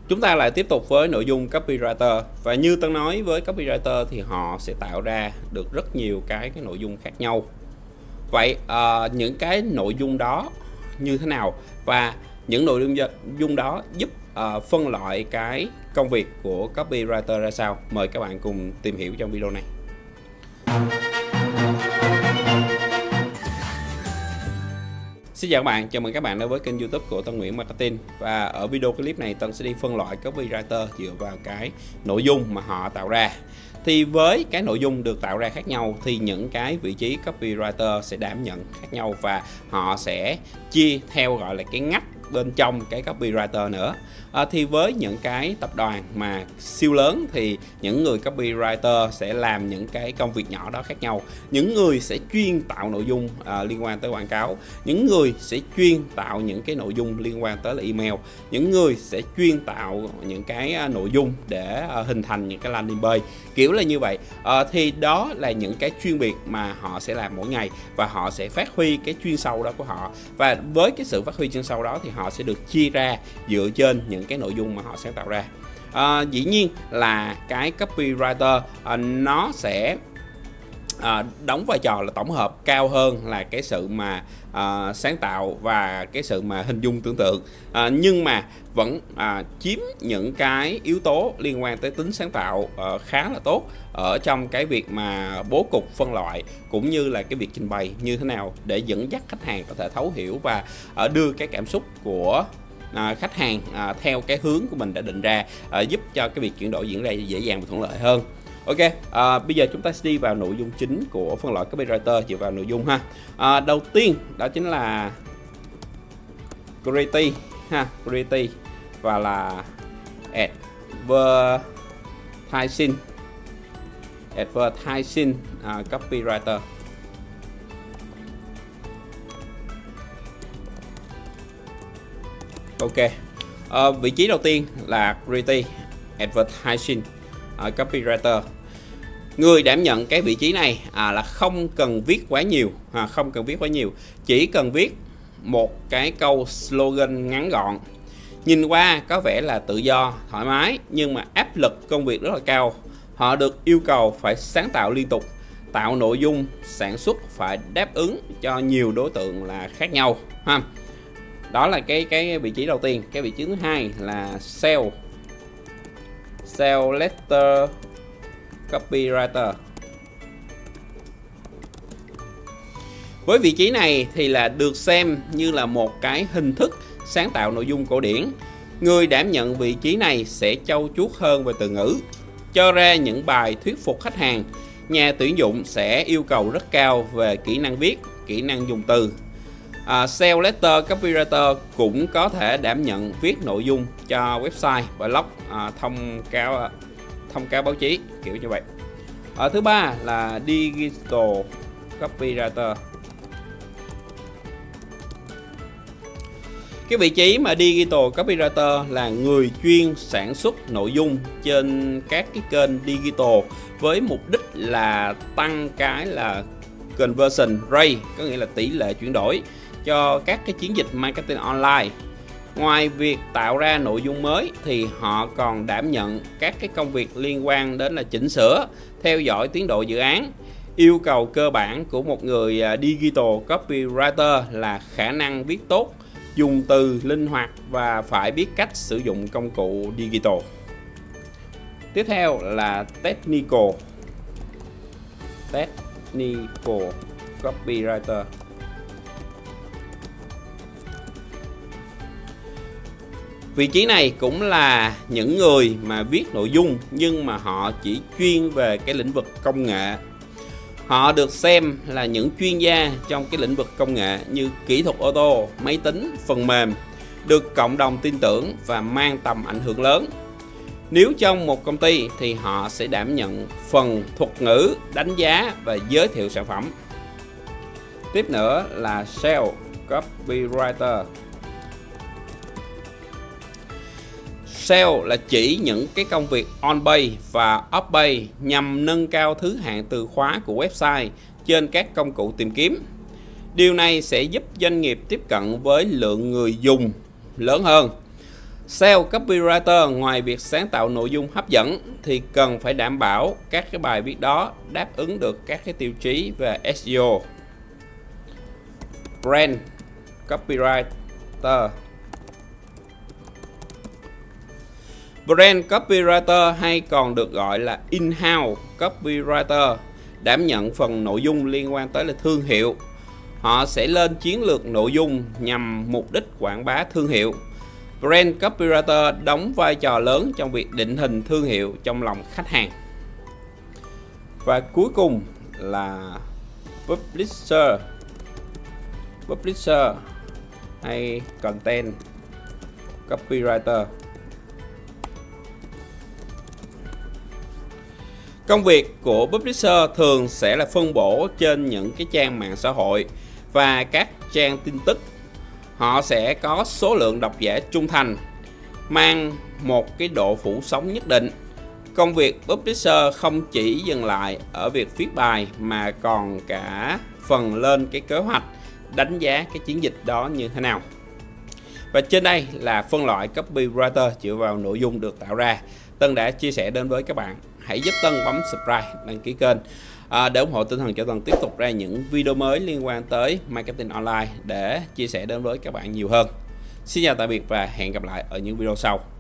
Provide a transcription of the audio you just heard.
Chúng ta lại tiếp tục với nội dung copywriter, và như Tân nói, với copywriter thì họ sẽ tạo ra được rất nhiều cái nội dung khác nhau. Vậy những cái nội dung đó như thế nào, và những nội dung đó giúp phân loại cái công việc của copywriter ra sao? Mời các bạn cùng tìm hiểu trong video này. Xin chào các bạn, chào mừng các bạn đến với kênh YouTube của Tân Nguyễn Marketing. Và ở video clip này Tân sẽ đi phân loại copywriter dựa vào cái nội dung mà họ tạo ra. Thì với cái nội dung được tạo ra khác nhau thì những cái vị trí copywriter sẽ đảm nhận khác nhau, và họ sẽ chia theo gọi là cái ngách bên trong cái copywriter nữa. Thì với những cái tập đoàn mà siêu lớn thì những người copywriter sẽ làm những cái công việc nhỏ đó khác nhau. Những người sẽ chuyên tạo nội dung liên quan tới quảng cáo, những người sẽ chuyên tạo những cái nội dung liên quan tới là email, những người sẽ chuyên tạo những cái nội dung để hình thành những cái landing page, kiểu là như vậy. Thì đó là những cái chuyên biệt mà họ sẽ làm mỗi ngày, và họ sẽ phát huy cái chuyên sâu đó của họ. Và với cái sự phát huy chuyên sâu đó thì họ sẽ được chia ra dựa trên những cái nội dung mà họ sáng tạo ra. Dĩ nhiên là cái copywriter nó sẽ đóng vai trò là tổng hợp cao hơn là cái sự mà sáng tạo và cái sự mà hình dung tưởng tượng, nhưng mà vẫn chiếm những cái yếu tố liên quan tới tính sáng tạo khá là tốt ở trong cái việc mà bố cục phân loại, cũng như là cái việc trình bày như thế nào để dẫn dắt khách hàng có thể thấu hiểu và đưa cái cảm xúc của khách hàng theo cái hướng của mình đã định ra, giúp cho cái việc chuyển đổi diễn ra dễ dàng và thuận lợi hơn. Ok, bây giờ chúng ta sẽ đi vào nội dung chính của phân loại copywriter dựa vào nội dung ha. Đầu tiên đó chính là creative ha, creative và là advertising copywriter. Ok, vị trí đầu tiên là creative advertising copywriter. Người đảm nhận cái vị trí này là không cần viết quá nhiều, chỉ cần viết một cái câu slogan ngắn gọn. Nhìn qua có vẻ là tự do, thoải mái, nhưng mà áp lực công việc rất là cao. Họ được yêu cầu phải sáng tạo liên tục, tạo nội dung, sản xuất phải đáp ứng cho nhiều đối tượng là khác nhau ha. Đó là cái vị trí đầu tiên. Cái vị trí thứ hai là sales letter copywriter. Với vị trí này thì là được xem như là một cái hình thức sáng tạo nội dung cổ điển. Người đảm nhận vị trí này sẽ trau chuốt hơn về từ ngữ, cho ra những bài thuyết phục khách hàng. Nhà tuyển dụng sẽ yêu cầu rất cao về kỹ năng viết, kỹ năng dùng từ. Sales letter copywriter cũng có thể đảm nhận viết nội dung cho website, blog, thông cáo báo chí, kiểu như vậy. Thứ ba là digital copywriter. Cái vị trí mà digital copywriter là người chuyên sản xuất nội dung trên các cái kênh digital với mục đích là tăng cái là conversion rate, có nghĩa là tỷ lệ chuyển đổi cho các cái chiến dịch marketing online. Ngoài việc tạo ra nội dung mới thì họ còn đảm nhận các cái công việc liên quan đến là chỉnh sửa, theo dõi tiến độ dự án. Yêu cầu cơ bản của một người digital copywriter là khả năng viết tốt, dùng từ linh hoạt và phải biết cách sử dụng công cụ digital. Tiếp theo là technical copywriter. Vị trí này cũng là những người mà viết nội dung, nhưng mà họ chỉ chuyên về cái lĩnh vực công nghệ. Họ được xem là những chuyên gia trong cái lĩnh vực công nghệ như kỹ thuật ô tô, máy tính, phần mềm, được cộng đồng tin tưởng và mang tầm ảnh hưởng lớn. Nếu trong một công ty thì họ sẽ đảm nhận phần thuật ngữ, đánh giá và giới thiệu sản phẩm. Tiếp nữa là sales copywriter. Sale là chỉ những cái công việc on-page và off-page nhằm nâng cao thứ hạng từ khóa của website trên các công cụ tìm kiếm. Điều này sẽ giúp doanh nghiệp tiếp cận với lượng người dùng lớn hơn. SEO copywriter ngoài việc sáng tạo nội dung hấp dẫn thì cần phải đảm bảo các cái bài viết đó đáp ứng được các cái tiêu chí về SEO. Brand copywriter. Brand copywriter hay còn được gọi là in-house copywriter đảm nhận phần nội dung liên quan tới là thương hiệu. Họ sẽ lên chiến lược nội dung nhằm mục đích quảng bá thương hiệu. Brand copywriter đóng vai trò lớn trong việc định hình thương hiệu trong lòng khách hàng. Và cuối cùng là publisher hay content copywriter. Công việc của publisher thường sẽ là phân bổ trên những cái trang mạng xã hội và các trang tin tức. Họ sẽ có số lượng độc giả trung thành, mang một cái độ phủ sóng nhất định. Công việc publisher không chỉ dừng lại ở việc viết bài mà còn cả phần lên cái kế hoạch, đánh giá cái chiến dịch đó như thế nào. Và trên đây là phân loại copywriter dựa vào nội dung được tạo ra. Tân đã chia sẻ đến với các bạn. Hãy giúp Tân bấm subscribe, đăng ký kênh để ủng hộ tinh thần cho Tân tiếp tục ra những video mới liên quan tới marketing online để chia sẻ đến với các bạn nhiều hơn. Xin chào tạm biệt và hẹn gặp lại ở những video sau.